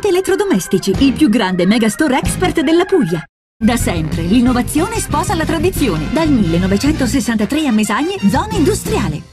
Impianti elettrodomestici, il più grande megastore expert della Puglia. Da sempre l'innovazione sposa la tradizione. Dal 1963 a Mesagne, zona industriale.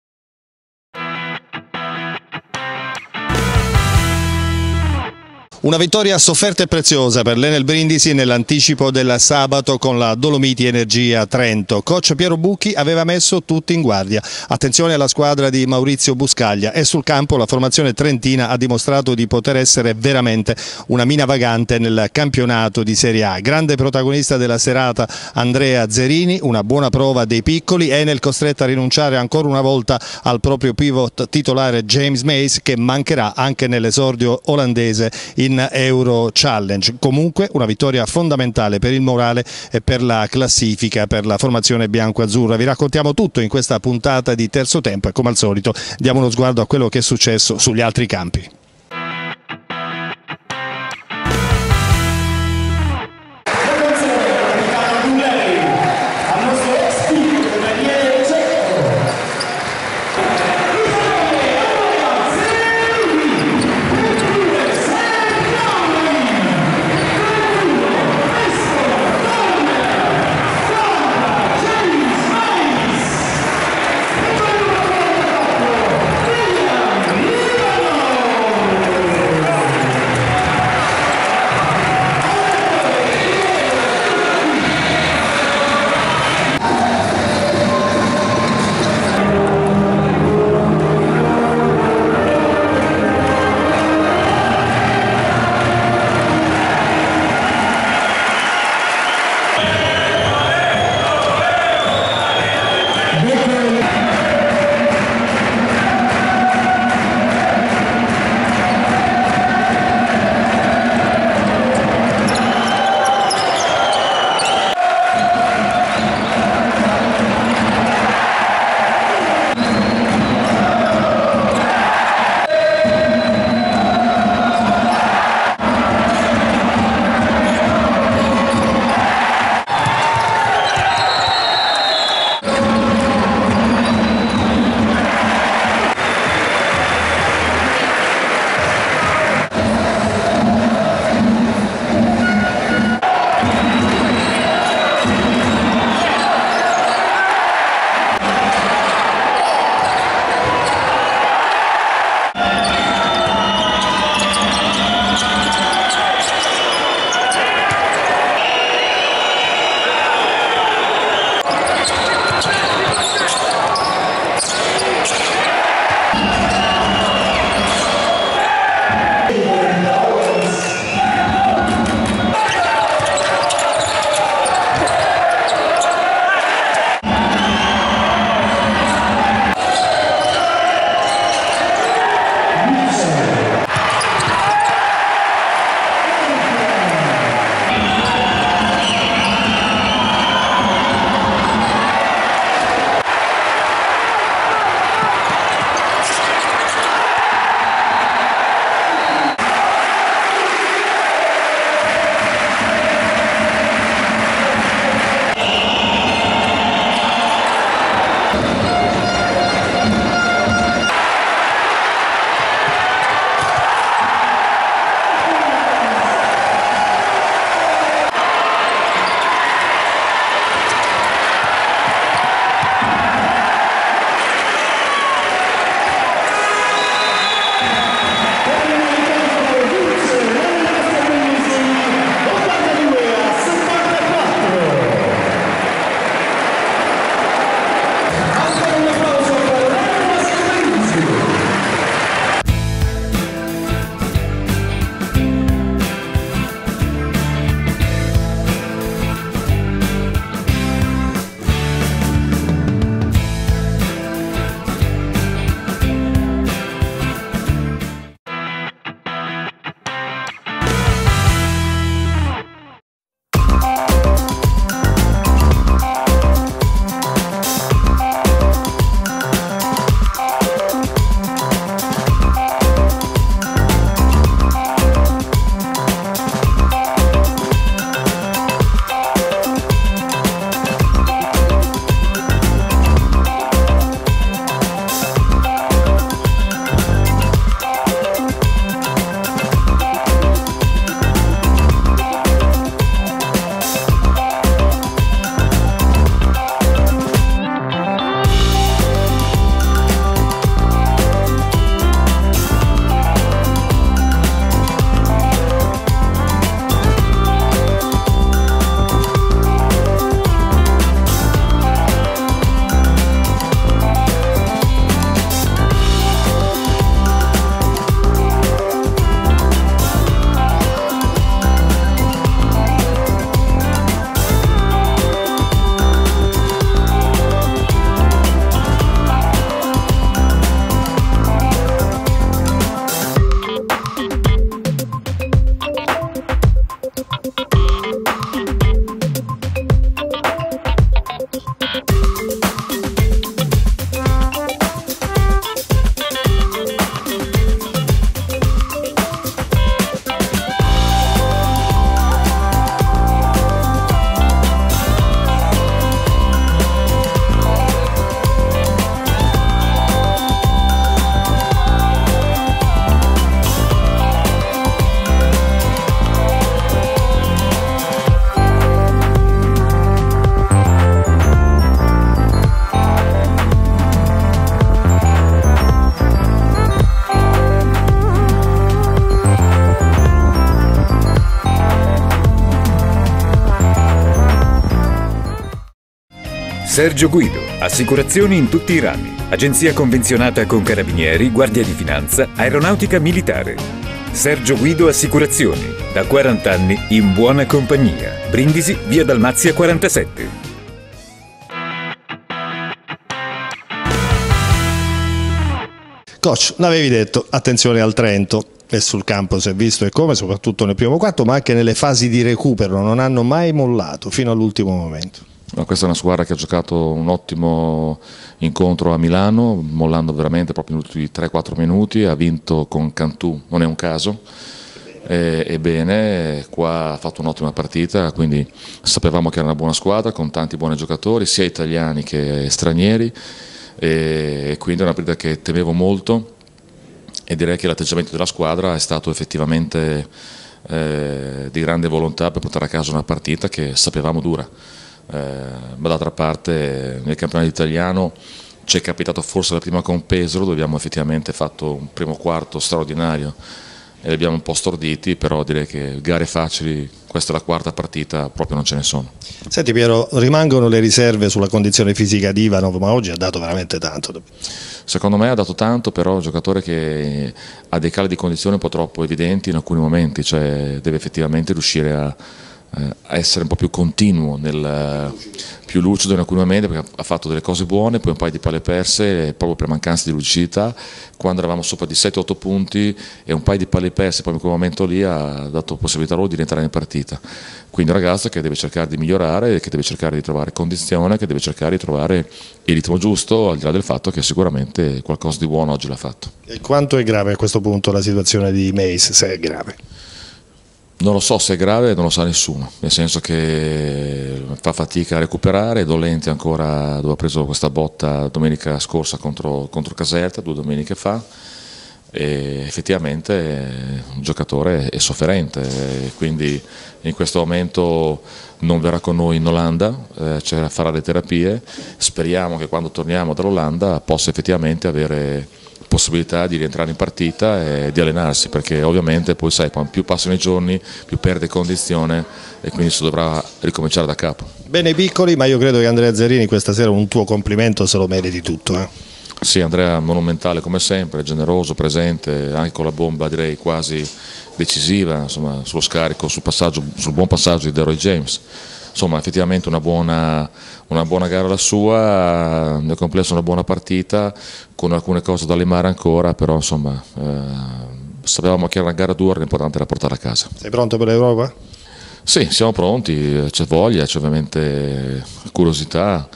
Una vittoria sofferta e preziosa per l'Enel Brindisi nell'anticipo del sabato con la Dolomiti Energia Trento. Coach Piero Bucchi aveva messo tutti in guardia. Attenzione alla squadra di Maurizio Buscaglia e sul campo la formazione trentina ha dimostrato di poter essere veramente una mina vagante nel campionato di Serie A. Grande protagonista della serata Andrea Zerini, una buona prova dei piccoli. Enel costretta a rinunciare ancora una volta al proprio pivot titolare James Mays, che mancherà anche nell'esordio olandese in Euro Challenge. Comunque una vittoria fondamentale per il morale e per la classifica, per la formazione bianco-azzurra. Vi raccontiamo tutto in questa puntata di Terzo Tempo e come al solito diamo uno sguardo a quello che è successo sugli altri campi. Sergio Guido, assicurazioni in tutti i rami, agenzia convenzionata con Carabinieri, Guardia di Finanza, Aeronautica Militare. Sergio Guido Assicurazioni, da 40 anni in buona compagnia. Brindisi, via Dalmazia 47. Coach, l'avevi detto, attenzione al Trento. E sul campo si è visto e come, soprattutto nel primo quarto, ma anche nelle fasi di recupero, non hanno mai mollato fino all'ultimo momento. No, questa è una squadra che ha giocato un ottimo incontro a Milano, mollando veramente proprio negli ultimi 3-4 minuti, ha vinto con Cantù, non è un caso, ebbene qua ha fatto un'ottima partita, quindi sapevamo che era una buona squadra con tanti buoni giocatori, sia italiani che stranieri, e quindi è una partita che temevo molto. E direi che l'atteggiamento della squadra è stato effettivamente di grande volontà per portare a casa una partita che sapevamo dura, ma d'altra parte nel campionato italiano ci è capitato forse la prima con Pesaro, dove abbiamo effettivamente fatto un primo quarto straordinario e li abbiamo un po' storditi, però direi che gare facili, questa è la quarta partita, proprio non ce ne sono. Senti Piero, rimangono le riserve sulla condizione fisica di Ivanov, ma oggi ha dato veramente tanto. Secondo me ha dato tanto, però è un giocatore che ha dei cali di condizione un po' troppo evidenti in alcuni momenti, cioè deve effettivamente riuscire a essere un po' più continuo, più lucido in alcuni momenti, perché ha fatto delle cose buone, poi un paio di palle perse proprio per mancanza di lucidità. Quando eravamo sopra di 7-8 punti e un paio di palle perse, poi in quel momento lì ha dato possibilità loro di rientrare in partita. Quindi un ragazzo che deve cercare di migliorare, che deve cercare di trovare condizione, che deve cercare di trovare il ritmo giusto, al di là del fatto che sicuramente qualcosa di buono oggi l'ha fatto. E quanto è grave a questo punto la situazione di Mace, se è grave? Non lo so se è grave, non lo sa nessuno, nel senso che fa fatica a recuperare, è dolente ancora dove ha preso questa botta domenica scorsa contro Caserta, 2 domeniche fa, e effettivamente un giocatore è sofferente, quindi in questo momento non verrà con noi in Olanda, cioè farà le terapie, speriamo che quando torniamo dall'Olanda possa effettivamente avere possibilità di rientrare in partita e di allenarsi, perché ovviamente poi sai, più passano i giorni più perde condizione e quindi si dovrà ricominciare da capo. Bene i piccoli, ma io credo che Andrea Zerini questa sera un tuo complimento se lo meriti tutto. Sì, Andrea monumentale come sempre, generoso, presente, anche con la bomba direi quasi decisiva, insomma, sullo scarico, sul buon passaggio di Deroy James. Insomma, effettivamente una buona gara la sua, nel complesso una buona partita, con alcune cose da limare ancora, però insomma sapevamo che era una gara dura, l'importante era portarla a casa. Sei pronto per l'Europa? Sì, siamo pronti, c'è voglia, c'è ovviamente curiosità,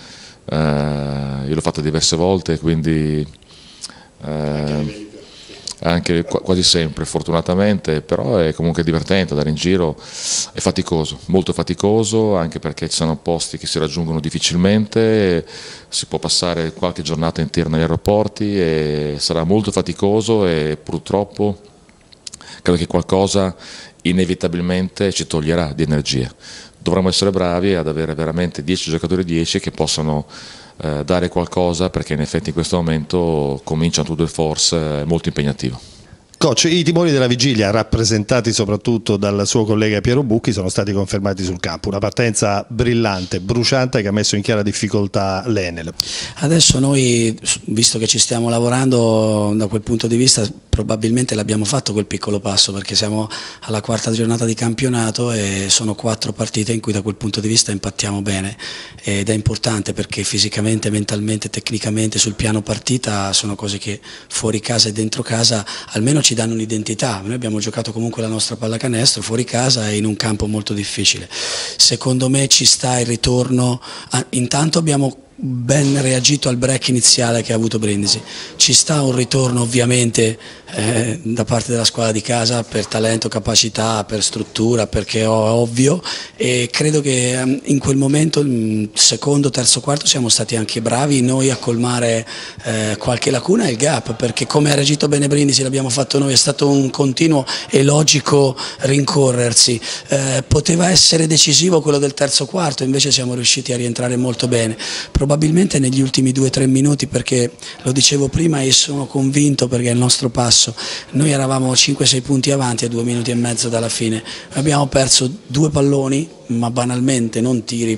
io l'ho fatta diverse volte, quindi anche quasi sempre fortunatamente, però è comunque divertente andare in giro, è faticoso, molto faticoso, anche perché ci sono posti che si raggiungono difficilmente, si può passare qualche giornata intera negli aeroporti e sarà molto faticoso e purtroppo credo che qualcosa inevitabilmente ci toglierà di energia. Dovremmo essere bravi ad avere veramente 10 giocatori 10 che possano dare qualcosa, perché in effetti in questo momento comincia un tour de force molto impegnativo. Coach, i timori della vigilia, rappresentati soprattutto dal suo collega Piero Bucchi, sono stati confermati sul campo. Una partenza brillante, bruciante, che ha messo in chiara difficoltà l'Enel. Adesso noi, visto che ci stiamo lavorando da quel punto di vista, probabilmente l'abbiamo fatto quel piccolo passo, perché siamo alla 4ª giornata di campionato e sono 4 partite in cui da quel punto di vista impattiamo bene, ed è importante perché fisicamente, mentalmente, tecnicamente sul piano partita sono cose che fuori casa e dentro casa almeno ci danno un'identità. Noi abbiamo giocato comunque la nostra pallacanestro fuori casa e in un campo molto difficile. Secondo me ci sta il ritorno, intanto abbiamo ben reagito al break iniziale che ha avuto Brindisi, ci sta un ritorno ovviamente da parte della squadra di casa per talento, capacità, per struttura, perché è ovvio, e credo che in quel momento, il secondo, terzo, quarto, siamo stati anche bravi noi a colmare qualche lacuna e il gap, perché come ha reagito bene Brindisi l'abbiamo fatto noi, è stato un continuo e logico rincorrersi, poteva essere decisivo quello del terzo quarto, invece siamo riusciti a rientrare molto bene, probabilmente negli ultimi 2-3 minuti, perché lo dicevo prima e sono convinto perché è il nostro passo, noi eravamo 5-6 punti avanti a 2 minuti e mezzo dalla fine, abbiamo perso 2 palloni, ma banalmente non tiri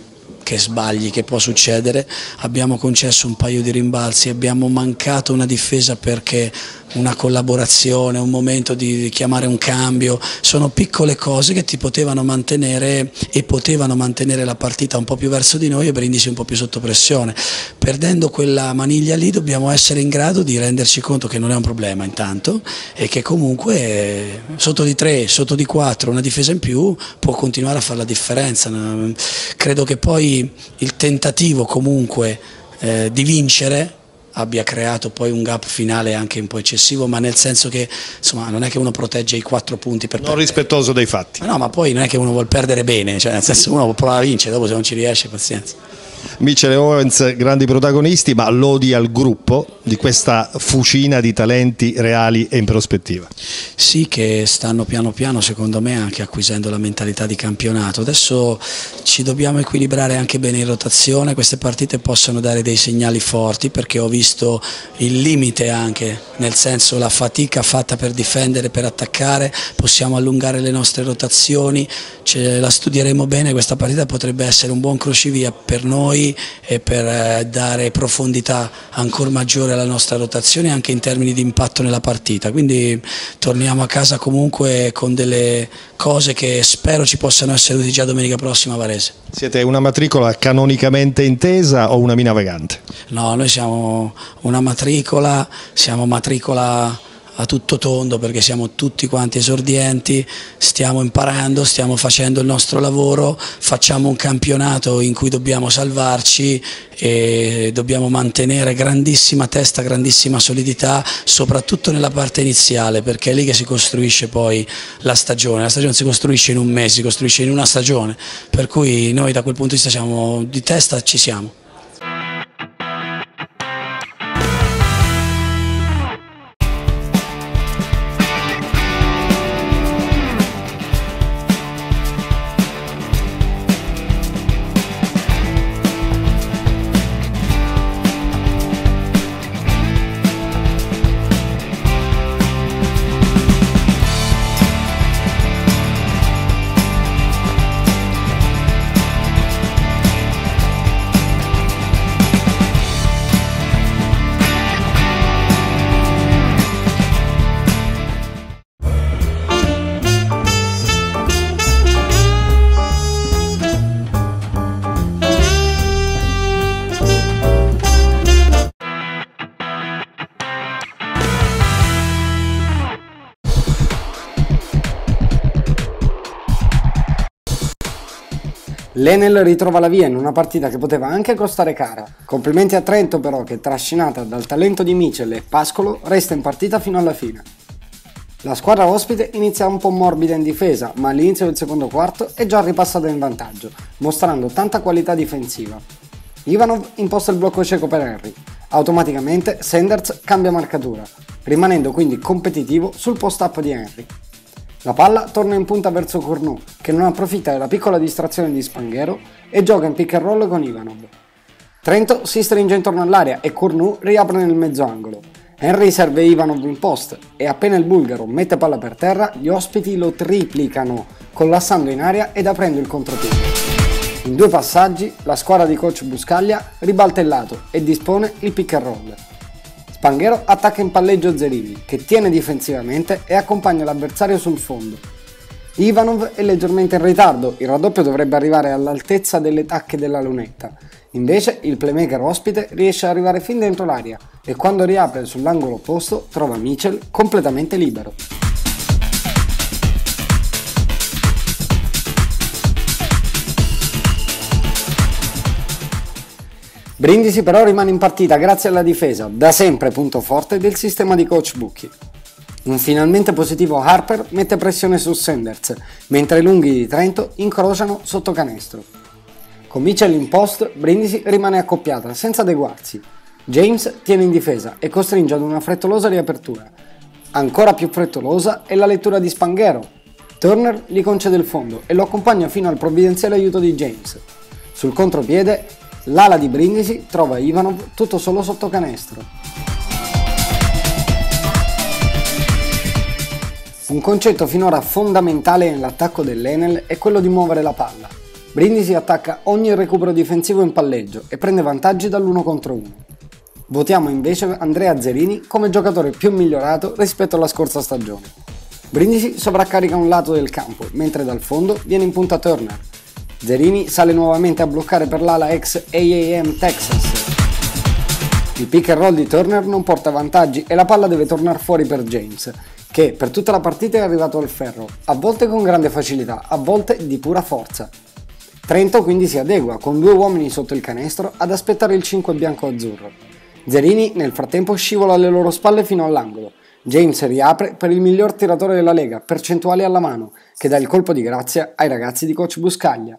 che sbagli, che può succedere, abbiamo concesso un paio di rimbalzi, abbiamo mancato una difesa perché una collaborazione, un momento di chiamare un cambio, sono piccole cose che ti potevano mantenere e potevano mantenere la partita un po' più verso di noi e Brindisi un po' più sotto pressione. Perdendo quella maniglia lì dobbiamo essere in grado di renderci conto che non è un problema intanto e che comunque sotto di 3, sotto di 4, una difesa in più può continuare a fare la differenza. Credo che poi il tentativo comunque di vincere abbia creato poi un gap finale anche un po' eccessivo, ma nel senso che insomma non è che uno protegge i 4 punti per non rispettoso dei fatti. No, ma poi non è che uno vuol perdere bene, cioè nel senso uno può provare a vincere, dopo se non ci riesce pazienza. Mitchell e Owens grandi protagonisti, ma lodi al gruppo di questa fucina di talenti reali e in prospettiva. Sì, che stanno piano piano secondo me anche acquisendo la mentalità di campionato. Adesso ci dobbiamo equilibrare anche bene in rotazione, queste partite possono dare dei segnali forti perché ho visto il limite anche, nel senso la fatica fatta per difendere, per attaccare, possiamo allungare le nostre rotazioni, la studieremo bene, questa partita potrebbe essere un buon crocevia per noi e per dare profondità ancora maggiore alla nostra rotazione anche in termini di impatto nella partita, quindi torniamo a casa comunque con delle cose che spero ci possano essere utili già domenica prossima a Varese. Siete una matricola canonicamente intesa o una mina vagante? No, noi siamo una matricola, siamo matricola a tutto tondo perché siamo tutti quanti esordienti, stiamo imparando, stiamo facendo il nostro lavoro, facciamo un campionato in cui dobbiamo salvarci e dobbiamo mantenere grandissima testa, grandissima solidità, soprattutto nella parte iniziale perché è lì che si costruisce poi la stagione si costruisce in un mese, si costruisce in una stagione, per cui noi da quel punto di vista siamo di testa, ci siamo. L'Enel ritrova la via in una partita che poteva anche costare cara. Complimenti a Trento però che, trascinata dal talento di Mitchell e Pascolo, resta in partita fino alla fine. La squadra ospite inizia un po' morbida in difesa, ma all'inizio del secondo quarto è già ripassata in vantaggio, mostrando tanta qualità difensiva. Ivanov imposta il blocco cieco per Henry. Automaticamente Sanders cambia marcatura, rimanendo quindi competitivo sul post-up di Henry. La palla torna in punta verso Cournot, che non approfitta della piccola distrazione di Spanghero e gioca in pick and roll con Ivanov. Trento si stringe intorno all'area e Cournot riapre nel mezzo angolo. Henry serve Ivanov in post e appena il bulgaro mette palla per terra, gli ospiti lo triplicano, collassando in aria ed aprendo il contropiede. In 2 passaggi, la squadra di coach Buscaglia ribalta il lato e dispone il pick and roll. Spanghero attacca in palleggio Zerini, che tiene difensivamente e accompagna l'avversario sul fondo. Ivanov è leggermente in ritardo, il raddoppio dovrebbe arrivare all'altezza delle tacche della lunetta. Invece il playmaker ospite riesce ad arrivare fin dentro l'area e quando riapre sull'angolo opposto trova Mitchell completamente libero. Brindisi però rimane in partita grazie alla difesa, da sempre punto forte del sistema di coach Bucchi. Un finalmente positivo Harper mette pressione su Sanders, mentre i lunghi di Trento incrociano sotto canestro. Con Mitchell in post, Brindisi rimane accoppiata senza adeguarsi. James tiene in difesa e costringe ad una frettolosa riapertura. Ancora più frettolosa è la lettura di Spanghero. Turner gli concede il fondo e lo accompagna fino al provvidenziale aiuto di James. Sul contropiede, l'ala di Brindisi trova Ivanov tutto solo sotto canestro. Un concetto finora fondamentale nell'attacco dell'Enel è quello di muovere la palla. Brindisi attacca ogni recupero difensivo in palleggio e prende vantaggi dall'1 contro 1. Votiamo invece Andrea Zerini come giocatore più migliorato rispetto alla scorsa stagione. Brindisi sovraccarica un lato del campo, mentre dal fondo viene in punta Turner. Zerini sale nuovamente a bloccare per l'ala ex AAM Texas. Il pick and roll di Turner non porta vantaggi e la palla deve tornare fuori per James, che per tutta la partita è arrivato al ferro, a volte con grande facilità, a volte di pura forza. Trento quindi si adegua, con 2 uomini sotto il canestro, ad aspettare il 5 bianco-azzurro. Zerini nel frattempo scivola alle loro spalle fino all'angolo. James riapre per il miglior tiratore della Lega, percentuali alla mano, che dà il colpo di grazia ai ragazzi di coach Buscaglia.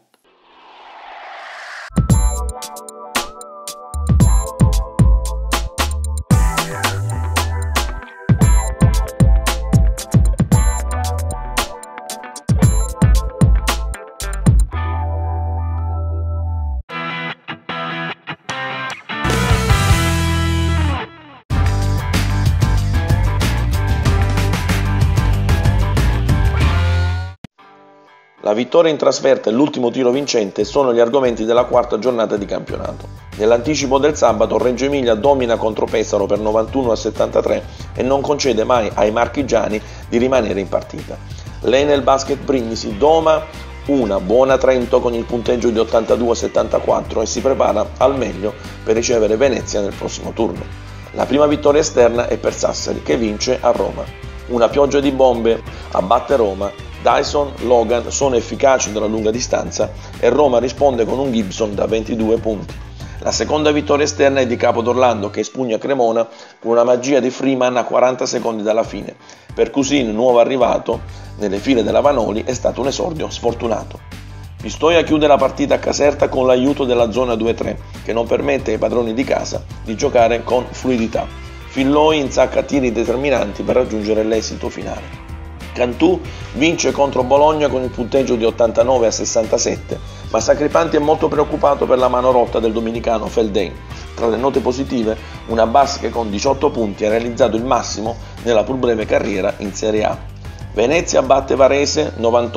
La vittoria in trasferta e l'ultimo tiro vincente sono gli argomenti della quarta giornata di campionato. Nell'anticipo del sabato Reggio Emilia domina contro Pesaro per 91-73 e non concede mai ai marchigiani di rimanere in partita. L'Enel Basket Brindisi doma una buona Trento con il punteggio di 82-74 e si prepara al meglio per ricevere Venezia nel prossimo turno. La prima vittoria esterna è per Sassari, che vince a Roma. Una pioggia di bombe abbatte Roma. Dyson, Logan sono efficaci dalla lunga distanza e Roma risponde con un Gibson da 22 punti. La seconda vittoria esterna è di Capodorlando, che espugna Cremona con una magia di Freeman a 40 secondi dalla fine. Per Cusin, nuovo arrivato nelle file della Vanoli, è stato un esordio sfortunato. Pistoia chiude la partita a Caserta con l'aiuto della zona 2-3, che non permette ai padroni di casa di giocare con fluidità. Filloi insacca tiri determinanti per raggiungere l'esito finale. Cantù vince contro Bologna con il punteggio di 89-67, ma Sacripanti è molto preoccupato per la mano rotta del dominicano Feldain. Tra le note positive, una Bass che con 18 punti ha realizzato il massimo nella pur breve carriera in Serie A. Venezia batte Varese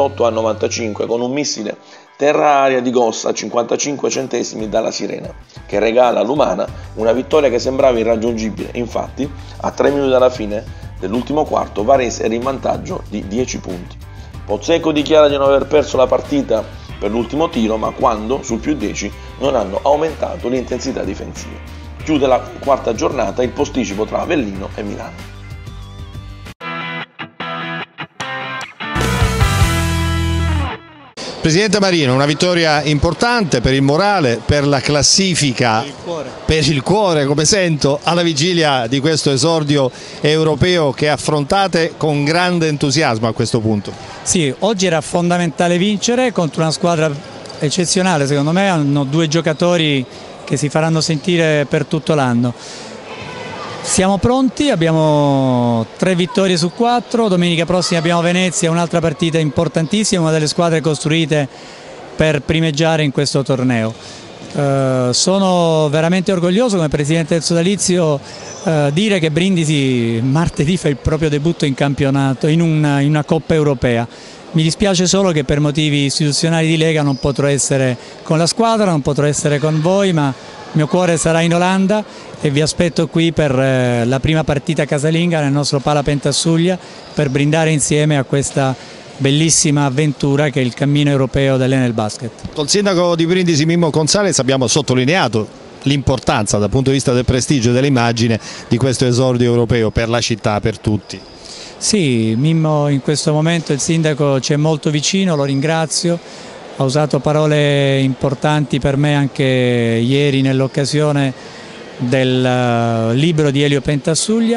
98-95 con un missile terra-aria di Gossa a 55 centesimi dalla Sirena, che regala all'Umana una vittoria che sembrava irraggiungibile. Infatti, a 3 minuti dalla fine dell'ultimo quarto, Varese era in vantaggio di 10 punti. Pozzecco dichiara di non aver perso la partita per l'ultimo tiro, ma quando, sul più 10, non hanno aumentato l'intensità difensiva. Chiude la quarta giornata il posticipo tra Avellino e Milano. Presidente Marino, una vittoria importante per il morale, per la classifica, per il cuore, come sento, alla vigilia di questo esordio europeo che affrontate con grande entusiasmo a questo punto. Sì, oggi era fondamentale vincere contro una squadra eccezionale, secondo me hanno 2 giocatori che si faranno sentire per tutto l'anno. Siamo pronti, abbiamo 3 vittorie su 4, domenica prossima abbiamo Venezia, un'altra partita importantissima, una delle squadre costruite per primeggiare in questo torneo. Sono veramente orgoglioso come presidente del sodalizio dire che Brindisi martedì fa il proprio debutto in campionato, in una Coppa Europea. Mi dispiace solo che per motivi istituzionali di Lega non potrò essere con la squadra, non potrò essere con voi, ma il mio cuore sarà in Olanda e vi aspetto qui per la prima partita casalinga nel nostro Pala Pentasuglia per brindare insieme a questa bellissima avventura che è il cammino europeo dell'Enel Basket. Col sindaco di Brindisi Mimmo Gonzalez abbiamo sottolineato l'importanza dal punto di vista del prestigio e dell'immagine di questo esordio europeo per la città, per tutti. Sì, Mimmo in questo momento, il sindaco, ci è molto vicino, lo ringrazio. Ha usato parole importanti per me anche ieri nell'occasione del libro di Elio Pentasuglia.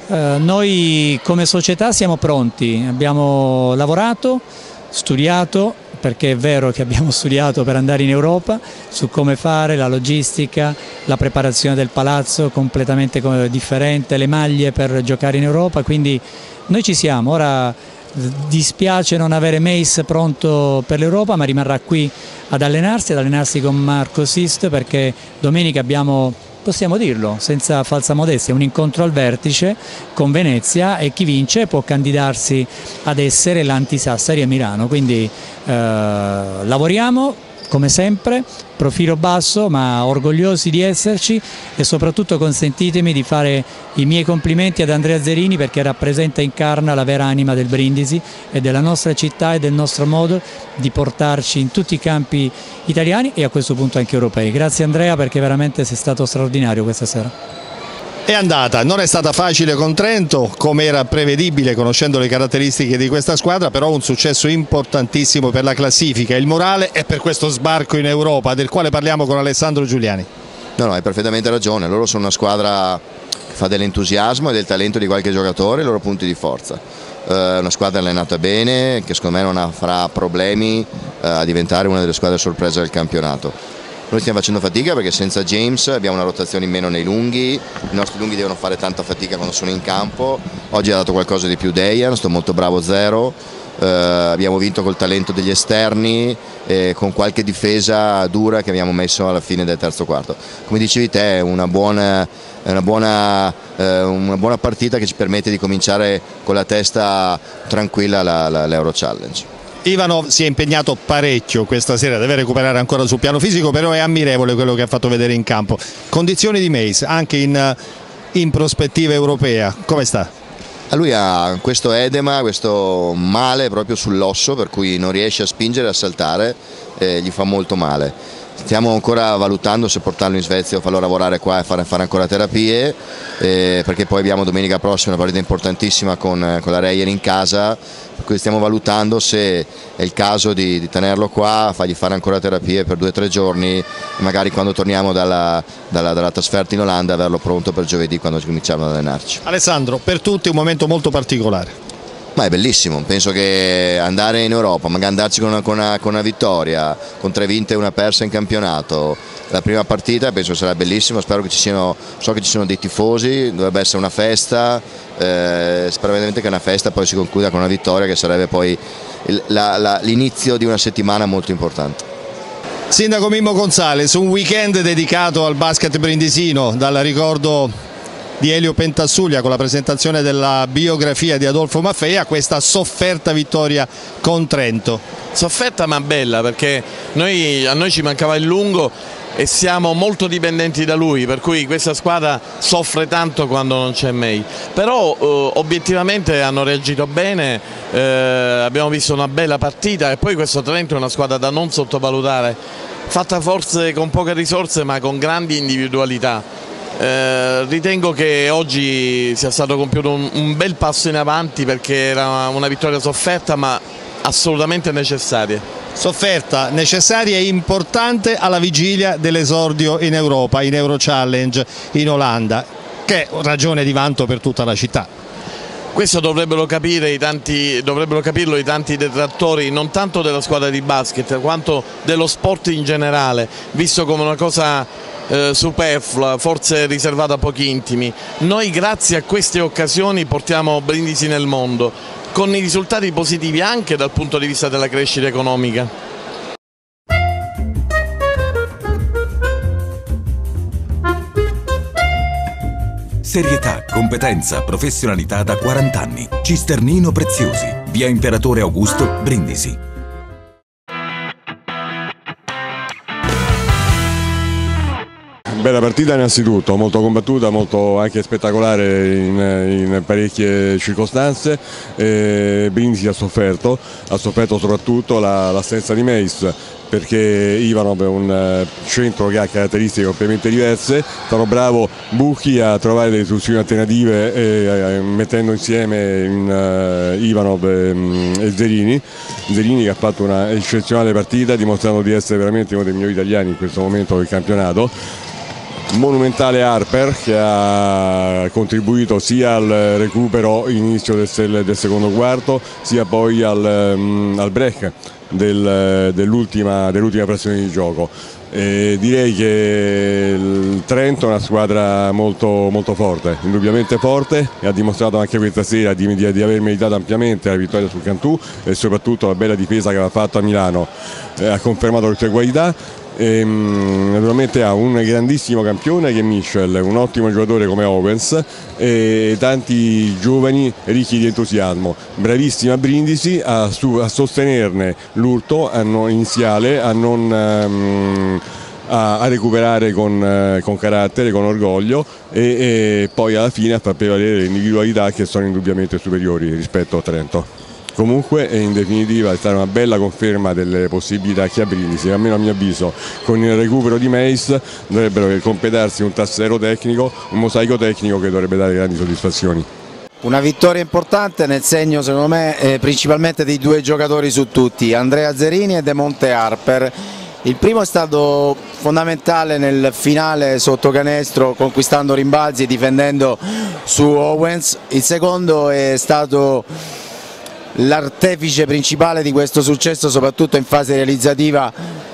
Noi come società siamo pronti, abbiamo lavorato, studiato, perché è vero che abbiamo studiato per andare in Europa, su come fare, la logistica, la preparazione del palazzo completamente differente, le maglie per giocare in Europa, quindi noi ci siamo. Ora dispiace non avere Mace pronto per l'Europa, ma rimarrà qui ad allenarsi con Marco Sist, perché domenica abbiamo, possiamo dirlo senza falsa modestia, un incontro al vertice con Venezia e chi vince può candidarsi ad essere l'anti-Sassari a Milano, quindi lavoriamo come sempre, profilo basso ma orgogliosi di esserci, e soprattutto consentitemi di fare i miei complimenti ad Andrea Zerini, perché rappresenta e incarna la vera anima del Brindisi e della nostra città e del nostro modo di portarci in tutti i campi italiani e a questo punto anche europei. Grazie Andrea, perché veramente sei stato straordinario questa sera. È andata, non è stata facile con Trento, come era prevedibile conoscendo le caratteristiche di questa squadra, però un successo importantissimo per la classifica, il morale e per questo sbarco in Europa, del quale parliamo con Alessandro Giuliani. No, hai perfettamente ragione, loro sono una squadra che fa dell'entusiasmo e del talento di qualche giocatore i loro punti di forza. Una squadra allenata bene, che secondo me non farà problemi a diventare una delle squadre sorprese del campionato. Noi stiamo facendo fatica perché senza James abbiamo una rotazione in meno nei lunghi, i nostri lunghi devono fare tanta fatica quando sono in campo. Oggi ha dato qualcosa di più Dejan, sto molto bravo Zero, abbiamo vinto col talento degli esterni e con qualche difesa dura che abbiamo messo alla fine del terzo quarto. Come dicevi te, è una buona partita che ci permette di cominciare con la testa tranquilla l'Euro Challenge. Ivanov si è impegnato parecchio questa sera, deve recuperare ancora sul piano fisico, però è ammirevole quello che ha fatto vedere in campo. Condizioni di Meis, anche in prospettiva europea, come sta? Lui ha questo edema, questo male proprio sull'osso, per cui non riesce a spingere e a saltare, gli fa molto male. Stiamo ancora valutando se portarlo in Svezia o farlo lavorare qua e fare ancora terapie, perché poi abbiamo domenica prossima una partita importantissima con la Reyer in casa, per cui stiamo valutando se è il caso di tenerlo qua, fargli fare ancora terapie per 2 o 3 giorni e magari quando torniamo dalla trasferta in Olanda averlo pronto per giovedì quando cominciamo ad allenarci. Alessandro, per tutti un momento molto particolare. Ma è bellissimo, penso che andare in Europa, magari andarci con una vittoria, con 3 vinte e 1 persa in campionato, la prima partita penso sarà bellissimo, spero che so che ci siano dei tifosi, dovrebbe essere una festa, spero veramente che una festa poi si concluda con una vittoria che sarebbe poi l'inizio di una settimana molto importante. Sindaco Mimmo Gonzalez, un weekend dedicato al basket brindisino, dal ricordo di Elio Pentassuglia con la presentazione della biografia di Adolfo Maffei a questa sofferta vittoria con Trento. Sofferta ma bella, perché a noi ci mancava il lungo e siamo molto dipendenti da lui, per cui questa squadra soffre tanto quando non c'è May. Però obiettivamente hanno reagito bene, abbiamo visto una bella partita e poi questo Trento è una squadra da non sottovalutare, fatta forse con poche risorse ma con grandi individualità. Ritengo che oggi sia stato compiuto un bel passo in avanti, perché era una vittoria sofferta ma assolutamente necessaria. Sofferta, necessaria e importante alla vigilia dell'esordio in Europa, in Euro Challenge in Olanda, che è ragione di vanto per tutta la città. Questo dovrebbero capirlo i tanti detrattori, non tanto della squadra di basket quanto dello sport in generale, visto come una cosa superflua, forse riservata a pochi intimi. Noi grazie a queste occasioni portiamo Brindisi nel mondo, con i risultati positivi anche dal punto di vista della crescita economica. Serietà, competenza, professionalità da 40 anni. Cisternino Preziosi, via Imperatore Augusto, Brindisi. Bella partita innanzitutto, molto combattuta, molto anche spettacolare in parecchie circostanze. Brindisi ha sofferto soprattutto l'assenza di Meis, perché Ivanov è un centro che ha caratteristiche completamente diverse. È stato bravo Bucchi a trovare delle soluzioni alternative mettendo insieme Ivanov e Zerini che ha fatto una eccezionale partita, dimostrando di essere veramente uno dei migliori italiani in questo momento del campionato. Monumentale Harper, che ha contribuito sia al recupero inizio del secondo quarto sia poi al break dell'ultima frazione di gioco. Direi che il Trento è una squadra molto, molto forte, indubbiamente forte, e ha dimostrato anche questa sera di aver meritato ampiamente la vittoria sul Cantù e soprattutto la bella difesa che aveva fatto a Milano, ha confermato le sue qualità. Naturalmente ha un grandissimo campione che è Mitchell, un ottimo giocatore come Owens e tanti giovani ricchi di entusiasmo. Bravissima Brindisi a sostenerne l'urto iniziale, a recuperare con carattere, con orgoglio e poi alla fine a far prevalere le individualità che sono indubbiamente superiori rispetto a Trento. Comunque in definitiva è stata una bella conferma delle possibilità che ha Brindisi, almeno a mio avviso con il recupero di Meis dovrebbero completarsi un tassero tecnico, un mosaico tecnico che dovrebbe dare grandi soddisfazioni. Una vittoria importante nel segno secondo me principalmente dei due giocatori su tutti, Andrea Zerini e De Monte Harper. Il primo è stato fondamentale nel finale sotto canestro conquistando rimbalzi e difendendo su Owens, il secondo è stato l'artefice principale di questo successo soprattutto in fase realizzativa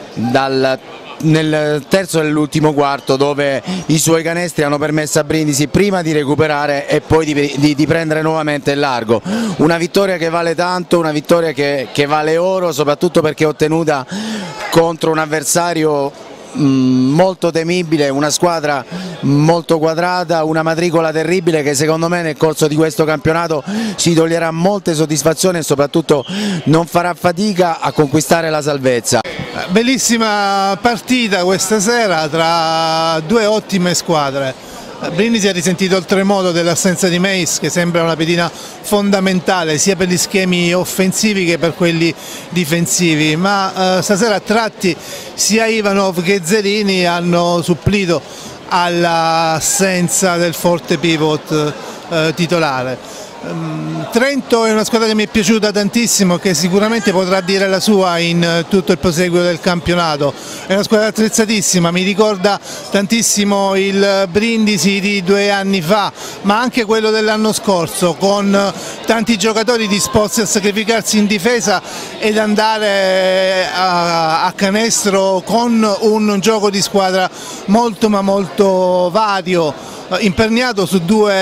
nel terzo e nell'ultimo quarto, dove i suoi canestri hanno permesso a Brindisi prima di recuperare e poi di prendere nuovamente il largo. Una vittoria che vale tanto, una vittoria che vale oro, soprattutto perché è ottenuta contro un avversario molto temibile, una squadra molto quadrata, una matricola terribile che secondo me nel corso di questo campionato si toglierà molte soddisfazioni e soprattutto non farà fatica a conquistare la salvezza. Bellissima partita questa sera tra due ottime squadre. Brindisi ha risentito oltremodo dell'assenza di Meis, che sembra una pedina fondamentale sia per gli schemi offensivi che per quelli difensivi, ma stasera a tratti sia Ivanov che Zerini hanno supplito all'assenza del forte pivot titolare. Trento è una squadra che mi è piaciuta tantissimo, che sicuramente potrà dire la sua in tutto il proseguo del campionato. È una squadra attrezzatissima, mi ricorda tantissimo il Brindisi di 2 anni fa, ma anche quello dell'anno scorso, con tanti giocatori disposti a sacrificarsi in difesa ed andare a canestro, con un gioco di squadra molto ma molto vario, imperniato su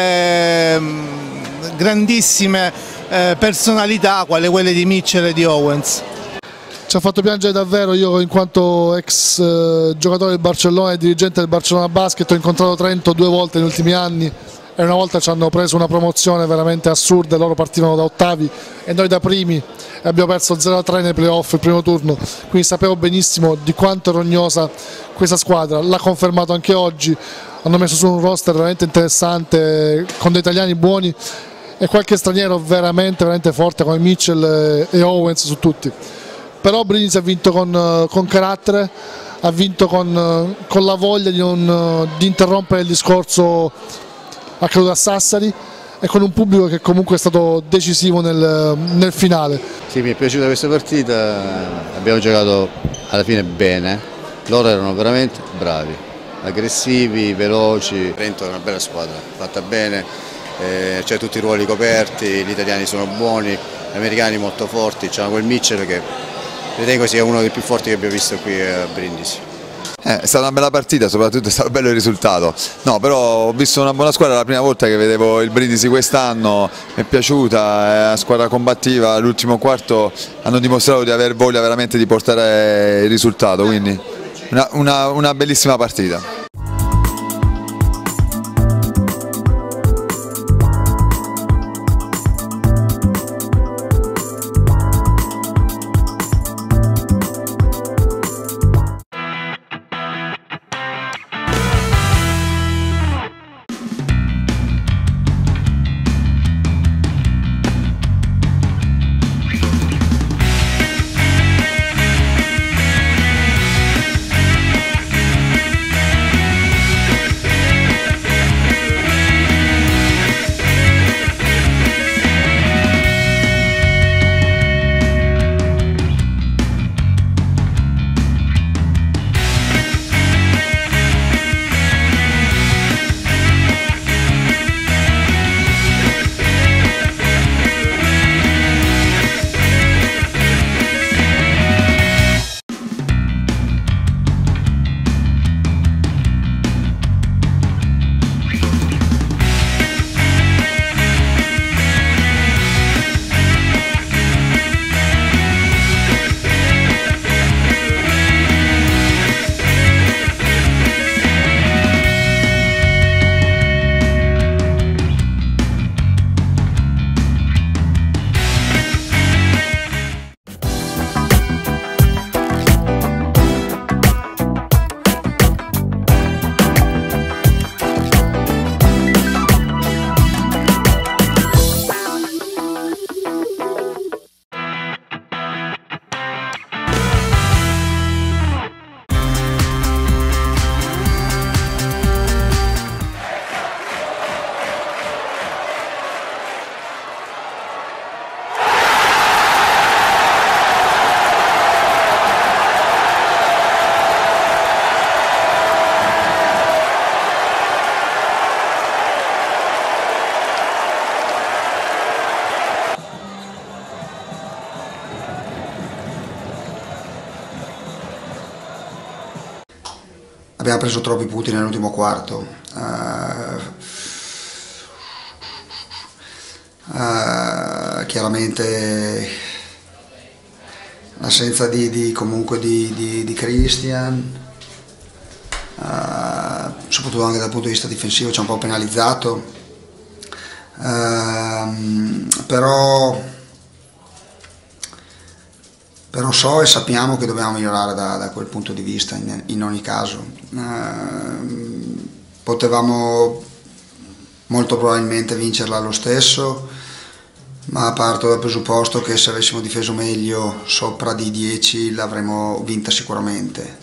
due grandissime personalità quale quelle di Mitchell e di Owens. Ci ha fatto piangere davvero. Io in quanto ex giocatore del Barcellona e dirigente del Barcellona Basket ho incontrato Trento 2 volte negli ultimi anni e una volta ci hanno preso una promozione veramente assurda, loro partivano da ottavi e noi da primi e abbiamo perso 0-3 nei playoff il primo turno, quindi sapevo benissimo di quanto è rognosa questa squadra. L'ha confermato anche oggi, hanno messo su un roster veramente interessante con dei italiani buoni e qualche straniero veramente forte come Mitchell e Owens su tutti. Però Brindisi ha vinto con carattere, ha vinto con la voglia di interrompere il discorso accaduto a Sassari e con un pubblico che comunque è stato decisivo nel finale. Sì, mi è piaciuta questa partita, abbiamo giocato alla fine bene, loro erano veramente bravi, aggressivi, veloci. Trento è una bella squadra, fatta bene. C'è tutti i ruoli coperti, gli italiani sono buoni, gli americani molto forti, c'è quel Mitchell che ritengo sia uno dei più forti che abbiamo visto qui a Brindisi. È stata una bella partita, soprattutto è stato bello il risultato. No, però ho visto una buona squadra, la prima volta che vedevo il Brindisi quest'anno, mi è piaciuta, è una squadra combattiva, l'ultimo quarto hanno dimostrato di aver voglia veramente di portare il risultato, quindi una bellissima partita. abbiamo preso troppi punti nell'ultimo quarto. Chiaramente l'assenza comunque di Christian, soprattutto anche dal punto di vista difensivo, ci ha un po' penalizzato, però so e sappiamo che dobbiamo migliorare da quel punto di vista in ogni caso. Potevamo molto probabilmente vincerla lo stesso, ma parto dal presupposto che se avessimo difeso meglio sopra di 10 l'avremmo vinta sicuramente.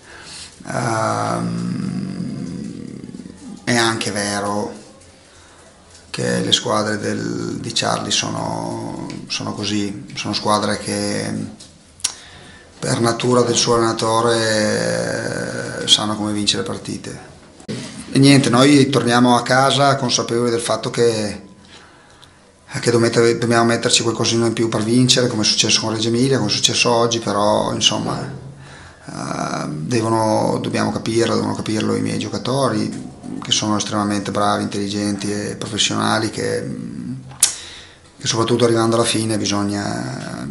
È anche vero che le squadre di Charlie sono così, sono squadre che per natura del suo allenatore sanno come vincere partite. E niente, noi torniamo a casa consapevoli del fatto che dobbiamo metterci qualcosina in più per vincere, come è successo con Reggio Emilia, come è successo oggi, però insomma dobbiamo capirlo i miei giocatori, che sono estremamente bravi, intelligenti e professionali, che soprattutto arrivando alla fine bisogna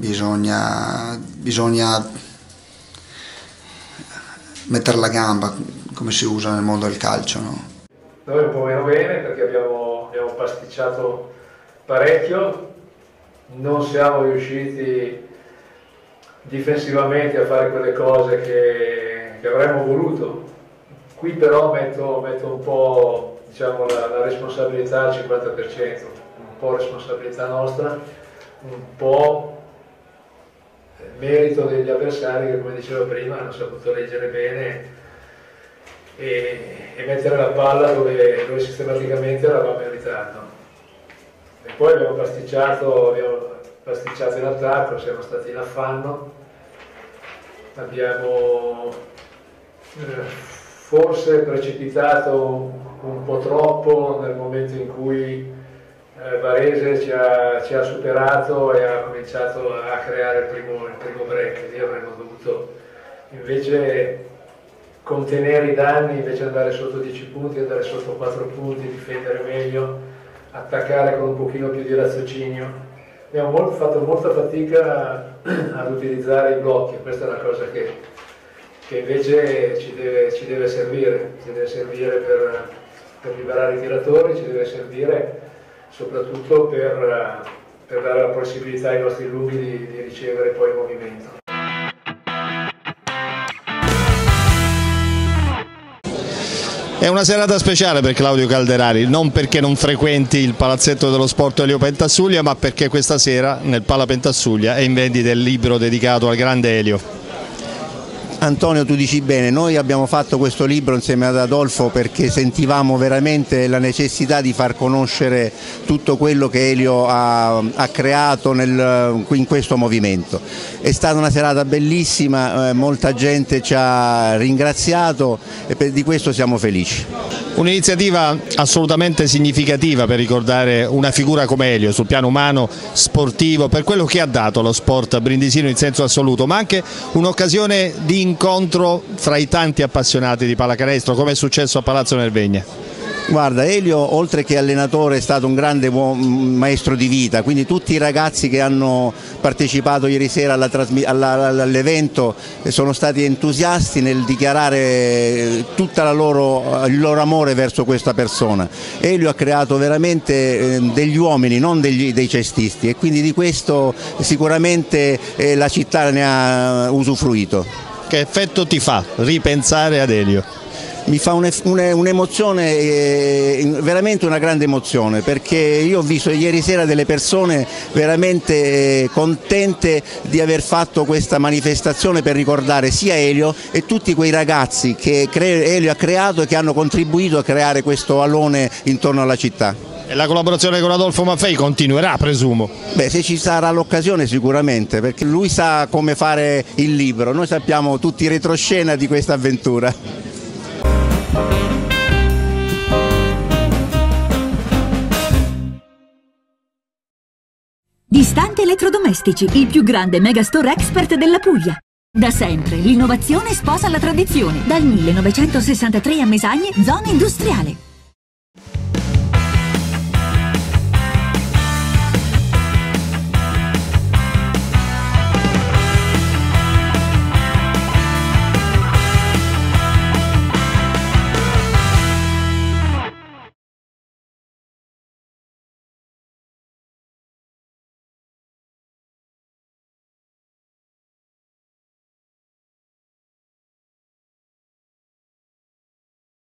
mettere la gamba, come si usa nel mondo del calcio, no? Noi un po' meno bene perché abbiamo pasticciato parecchio, non siamo riusciti difensivamente a fare quelle cose che avremmo voluto. Qui però metto un po', diciamo, la responsabilità al 50%, un po' responsabilità nostra, un po' merito degli avversari che, come dicevo prima, hanno saputo leggere bene e mettere la palla dove sistematicamente eravamo in ritardo. E poi abbiamo pasticciato in attacco, siamo stati in affanno, abbiamo forse precipitato un po' troppo nel momento in cui Varese ci ha superato e ha cominciato a creare il primo break. Lì avremmo dovuto invece contenere i danni, invece andare sotto 10 punti, andare sotto 4 punti, difendere meglio, attaccare con un pochino più di raziocinio. Abbiamo fatto molta fatica ad utilizzare i blocchi, questa è una cosa che invece ci deve servire per liberare i tiratori, ci deve servire soprattutto per dare la possibilità ai nostri lunghi di ricevere poi il movimento. È una serata speciale per Claudio Calderari, non perché non frequenti il palazzetto dello sport Elio Pentassuglia, ma perché questa sera nel Pala Pentassuglia è in vendita il libro dedicato al grande Elio. Antonio, tu dici bene, noi abbiamo fatto questo libro insieme ad Adolfo perché sentivamo veramente la necessità di far conoscere tutto quello che Elio ha creato in questo movimento. È stata una serata bellissima, molta gente ci ha ringraziato e di questo siamo felici. Un'iniziativa assolutamente significativa per ricordare una figura come Elio sul piano umano, sportivo, per quello che ha dato allo sport brindisino in senso assoluto, ma anche un'occasione di incontro fra i tanti appassionati di pallacanestro, come è successo a Palazzo Nervegna. Guarda, Elio oltre che allenatore è stato un grande maestro di vita, quindi tutti i ragazzi che hanno partecipato ieri sera all'evento sono stati entusiasti nel dichiarare tutto il loro amore verso questa persona. Elio ha creato veramente degli uomini, non dei cestisti, e quindi di questo sicuramente la città ne ha usufruito. Che effetto ti fa ripensare ad Elio? Mi fa un'emozione, veramente una grande emozione, perché io ho visto ieri sera delle persone veramente contente di aver fatto questa manifestazione per ricordare sia Elio e tutti quei ragazzi che Elio ha creato e che hanno contribuito a creare questo alone intorno alla città. E la collaborazione con Adolfo Maffei continuerà, presumo? Beh, se ci sarà l'occasione sicuramente, perché lui sa come fare il libro, noi sappiamo tutti i retroscena di questa avventura. Distante Elettrodomestici, il più grande megastore expert della Puglia. Da sempre l'innovazione sposa la tradizione. Dal 1963 a Mesagne, zona industriale.